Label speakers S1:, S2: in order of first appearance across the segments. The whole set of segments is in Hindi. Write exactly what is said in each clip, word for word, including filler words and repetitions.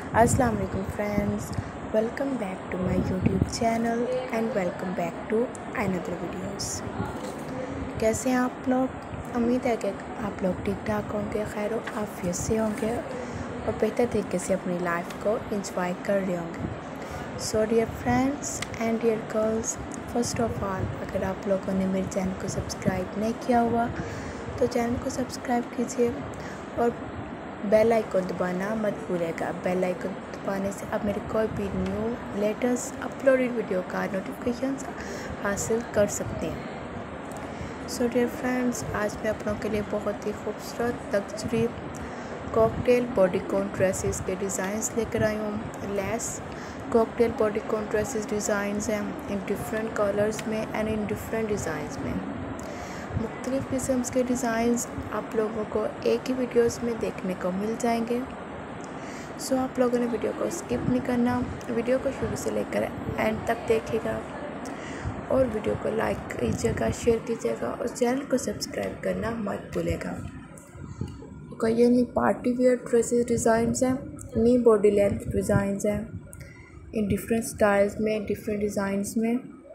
S1: अस्सलाम वालेकुम friends, welcome back to my YouTube channel and welcome back to another videos. कैसे हैं आप लोग? उम्मीद है कि आप लोग ठीक ठाक होंगे, खैर आफियत से होंगे और बेहतर तरीके से अपनी लाइफ को एंजॉय कर रहे होंगे। So dear friends and dear girls, first of all अगर आप लोगों ने मेरे चैनल को सब्सक्राइब नहीं किया हुआ तो चैनल को सब्सक्राइब कीजिए और बेल आइकन दबाना मत भूलिएगा। बेल आइकन दबाने से आप मेरे कोई भी न्यू लेटेस्ट अपलोडेड वीडियो का नोटिफिकेशन हासिल कर सकते हैं। सो डियर फ्रेंड्स, आज मैं आप लोगों के लिए बहुत ही खूबसूरत लग्जरी कॉकटेल बॉडीकॉन ड्रेसेस के डिज़ाइंस लेकर आई हूँ। Lace cocktail bodycon dresses designs हैं इन डिफरेंट कलर्स में एंड इन डिफरेंट डिज़ाइंस में। मुख्तलिफ़ किस्म के डिज़ाइंस आप लोगों को एक ही वीडियोस में देखने को मिल जाएंगे। सो आप लोगों ने वीडियो को स्किप नहीं करना, वीडियो को शुरू से लेकर एंड तक देखिएगा और वीडियो को लाइक कीजिएगा, शेयर कीजिएगा और चैनल को सब्सक्राइब करना मत भूलिएगा। कोई ये नहीं पार्टी वेयर ड्रेसेस डिज़ाइंस हैं, नी बॉडी लेंथ डिज़ाइंस हैं इन डिफरेंट स्टाइल्स में, डिफरेंट डिज़ाइंस में।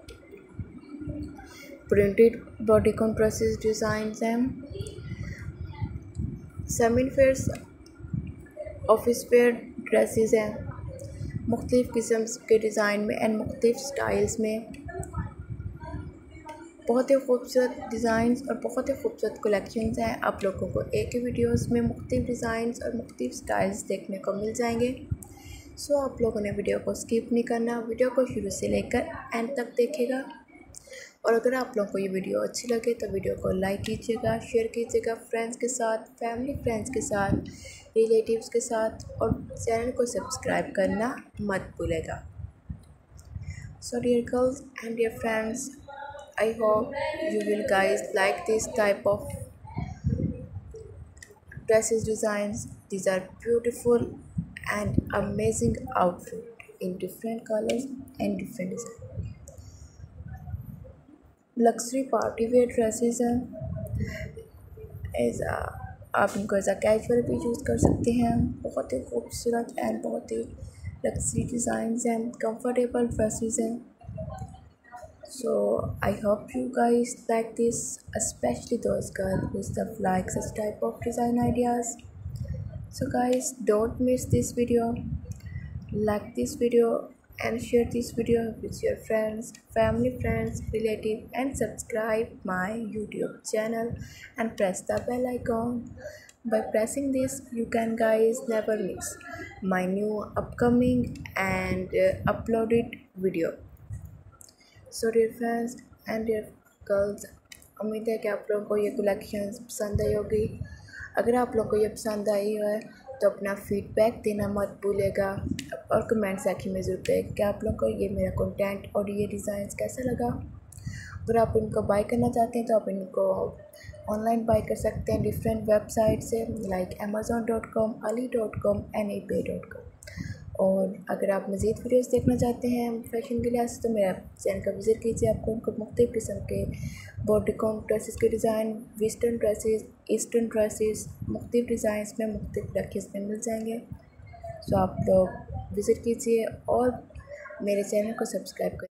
S1: प्रिंटेड बॉडीकॉन ड्रेसेस डिज़ाइंस हैं, semi fairs office wear dresses हैं मुख्तलिफ़ किस्म के डिज़ाइन में एंड मुख्तलिफ़ स्टाइल्स में। बहुत ही खूबसूरत डिज़ाइंस और बहुत ही खूबसूरत कलेक्शंस हैं। आप लोगों को एक ही वीडियोस में मुख्तलिफ़ डिज़ाइंस और मुख्तलिफ़ स्टाइल्स देखने को मिल जाएंगे। सो आप लोगों ने वीडियो को स्किप नहीं करना, वीडियो को शुरू से लेकर एंड तक देखेगा और अगर आप लोगों को ये वीडियो अच्छी लगे तो वीडियो को लाइक कीजिएगा, शेयर कीजिएगा फ्रेंड्स के साथ, फैमिली फ्रेंड्स के साथ, रिलेटिव्स के साथ और चैनल को सब्सक्राइब करना मत भूलेगा। So dear girls and dear friends, I hope you will guys like this type of dresses designs. These are beautiful and amazing outfit in different colors and different designs. Luxury party wear dresses हैं, एज आप इनको एज आ कैजुअल भी यूज़ कर सकते हैं। बहुत ही खूबसूरत एंड बहुत ही लग्जरी डिज़ाइंस हैं, कंफर्टेबल ड्रेसेस हैं। So I hope you guys like this, specially those girl who stuff like such type of design ideas. So guys, don't miss this video, like this video and share this video with your friends, family, friends, relative and subscribe my YouTube channel and press the bell icon. By pressing this you can guys never miss my new upcoming and uh, uploaded video. So dear friends and dear girls, उम्मीद है कि आप लोगों को ये कलेक्शन पसंद आई होगी। अगर आप लोगों को ये पसंद आई है तो अपना फीडबैक देना मत भूलिएगा और कमेंट सेक्शन में ज़रूर करें कि आप लोगों को ये मेरा कंटेंट और ये डिज़ाइंस कैसा लगा। अगर आप इनको बाय करना चाहते हैं तो आप इनको ऑनलाइन बाय कर सकते हैं डिफरेंट वेबसाइट से, like Amazon dot com, Ali dot com and eBay dot com. और अगर आप मज़ीद वीडियोस देखना चाहते हैं फैशन के लिहाज से तो मेरा चैनल का विज़िट कीजिए। आपको उनको मुख्तलिफ़ किस्म के बॉडीकॉन ड्रेसेस के design, western dresses, eastern dresses, मुख्तलिफ़ डिज़ाइंस में, मुख्तलिफ़ कलेक्शंस में मिल जाएंगे। सो आप लोग विज़िट कीजिए और मेरे चैनल को सब्सक्राइब करिए।